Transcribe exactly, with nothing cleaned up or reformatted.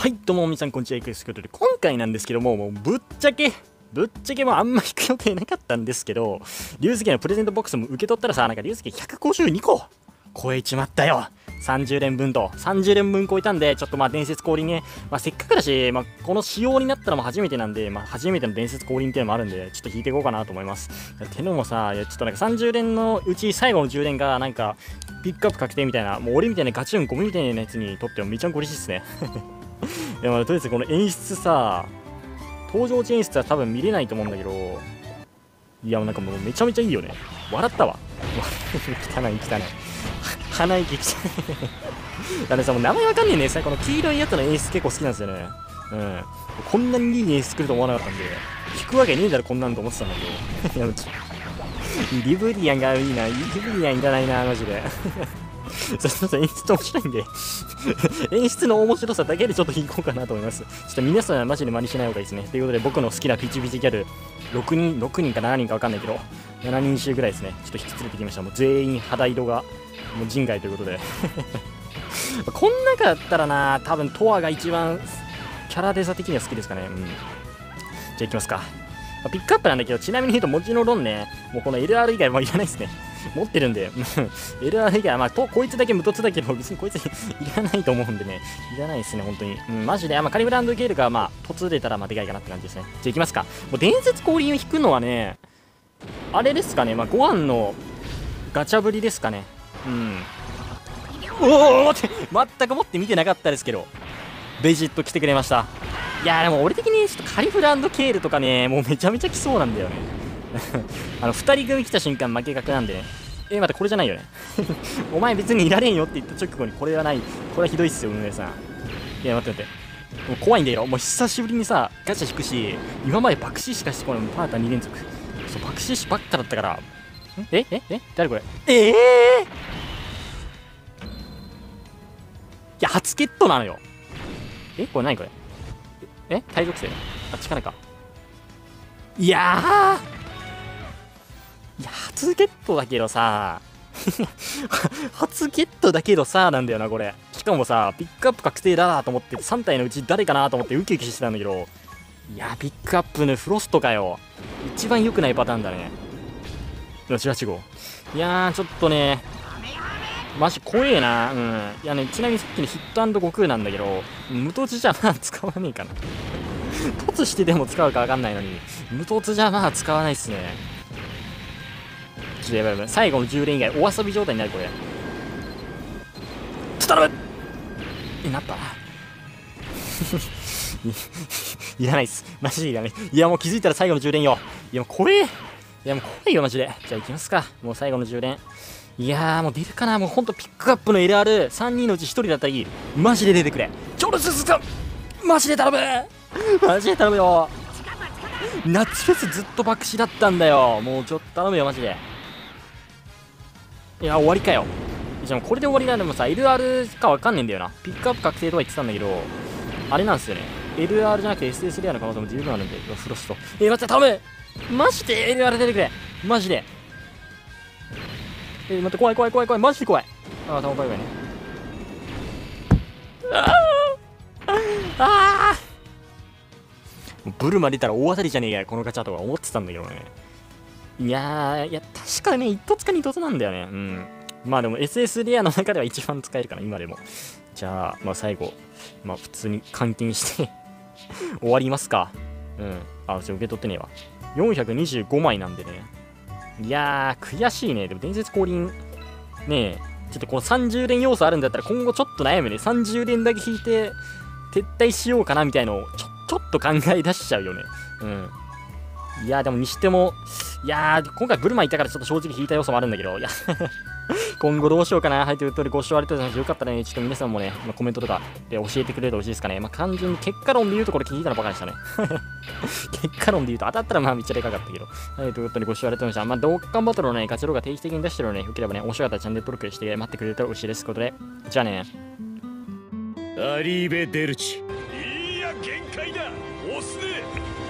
はい、どうも皆さんこんにちは、エクエスということで、今回なんですけども、もうぶっちゃけ、ぶっちゃけもうあんま引く予定なかったんですけど、龍介のプレゼントボックスも受け取ったらさ、なんか龍介ひゃくごじゅうにこ超えちまったよ。さんじゅう連分と、さんじゅう連分超えたんで、ちょっとまあ伝説降臨ね、まあせっかくだし、まあこの仕様になったらもう初めてなんで、まあ初めての伝説降臨っていうのもあるんで、ちょっと引いていこうかなと思います。てのもさ、いやちょっとなんかさんじゅう連のうち最後のじゅう連がなんか、ピックアップ確定みたいな、もう俺みたいなガチュンゴミみたいなやつにとってはめちゃ嬉しいっすね。いやまあとりあえずこの演出さ、登場時演出は多分見れないと思うんだけど、いやなんかもうめちゃめちゃいいよね。笑ったわ。汚い汚い。鼻息汚い。あれさ、もう名前わかんねえね。さ、この黄色いやつの演出結構好きなんですよね。うん。こんなにいい演出来ると思わなかったんで、引くわけねえだろこんなんと思ってたんだけど。いやリブリアンがいいな。リブリアンいらないな、マジで。そうそうそう、演出面白いんで演出の面白さだけでちょっと引こうかなと思います。ちょっと皆さんはマジで真似しない方がいいですね。ということで僕の好きなピチピチギャルろくにん、ろくにんかななにんか分かんないけどしちにん衆ぐらいですね。ちょっと引き連れてきました。もう全員肌色がもう人外ということでこん中だったらな、多分トアが一番キャラデザ的には好きですかね。うん。じゃあいきますか。ピックアップなんだけど、ちなみに言うと文字の論ね、もうこの エルアール 以外もいらないですね。持ってるんで、エルアール 以外は、まあと、こいつだけ無凸だけど、別にこいついらないと思うんでね、いらないですね、本当に。うん、マジで、まあ、カリブランドゲールが、まあ、凸出たら、まあ、でかいかなって感じですね。じゃあ、いきますか。もう、伝説降臨を引くのはね、あれですかね、まあ、ご飯のガチャぶりですかね。うん。おおって、全く持って見てなかったですけど、ベジット来てくれました。いやー、でも俺的にちょっとカリブランドケールとかね、もうめちゃめちゃ来そうなんだよね。あのふたり組来た瞬間負け確なんでね。えー、待って、これじゃないよね。お前別にいられんよって言った直後にこれはない。これはひどいっすよ、運営さん。いや、待って待って。もう怖いんだよ。もう久しぶりにさ、ガチャ引くし、今まで爆死しかしてこない。パーターに連続。そう、爆死しばっかだったから。えええ誰これええー、いや、初ゲットなのよ。えこれ何これえ体属性あ、力か。いやーいや、初ゲットだけどさ初ゲットだけどさなんだよな、これ。しかもさ、ピックアップ確定だなと思ってさん体のうち誰かなと思ってウキウキしてたんだけど、いや、ピックアップのフロストかよ。一番良くないパターンだね。よし、はち号。いやー、ちょっとね、マジ怖えな。うん。いやね、ちなみにさっきのヒット&悟空なんだけど、無凸じゃまあ使わねえかな。凸してでも使うか分かんないのに、無凸じゃまあ使わないっすね。ちょっとやばいやばい。最後のじゅう連以外、お遊び状態になる、これ。ちょっと頼むえ、なったいらないっす。マジでいらない。いや、もう気づいたら最後のじゅう連よ。いや、もう怖え。いや、もう怖いよ、マジで。じゃあ行きますか。もう最後のじゅう連。いやー、もう出るかな。もうほんとピックアップの エルアールさん 人のうちひとりだったらいい。マジで出てくれ。ちょろすすかマジで頼むマジで頼むよ。夏フェスずっと爆死だったんだよ。もうちょっと頼むよ、マジで。いや、終わりかよ。じゃあこれで終わりなんでもさ、エルアール かわかんねえんだよな。ピックアップ確定とは言ってたんだけど、あれなんですよね。エルアール じゃなくて エスエス レアの可能性も十分あるんで、フロスト。えー、待って、頼むマジで エルアール 出てくれマジで。えー、待って、怖い怖い怖い怖い、マジで怖い。ああ、たま怖い怖いね。ああああブルマ出たら大当たりじゃねえや、このガチャとか思ってたんだけどね。いやー、いや、確かね、一凸か二凸なんだよね。うん。まあでも エスエス レアの中では一番使えるかな、今でも。じゃあ、まあ最後、まあ普通に換金して終わりますか。うん。あ、ちょ、受け取ってねえわ。よんひゃくにじゅうごまいなんでね。いやー、悔しいね。でも伝説降臨、ねえ、ちょっとこのさんじゅう連要素あるんだったら今後ちょっと悩むね。さんじゅう連だけ引いて撤退しようかなみたいのをちょ、ちょっと考え出しちゃうよね。うん。いやー、でもにしても、いやー、今回ブルマいたからちょっと正直引いた要素もあるんだけど、いや、今後どうしようかな。はい、ということでご視聴ありがとうございました。よかったらね、ちょっと皆さんもね、まあ、コメントとかで教えてくれると嬉しいですかね。まあ、単純に結果論で言うとこれ聞いたらバカでしたね。結果論で言うと当たったらまあめっちゃでかかったけど。はい、ということでご視聴ありがとうございました。まあ、動画バトルのね、ガチャ動画定期的に出してるのね、よければね、面白かったらチャンネル登録して待ってくれると嬉しいです。ということで、じゃあね。 アリーベ・デルチ。いいや、限界だ。押すね。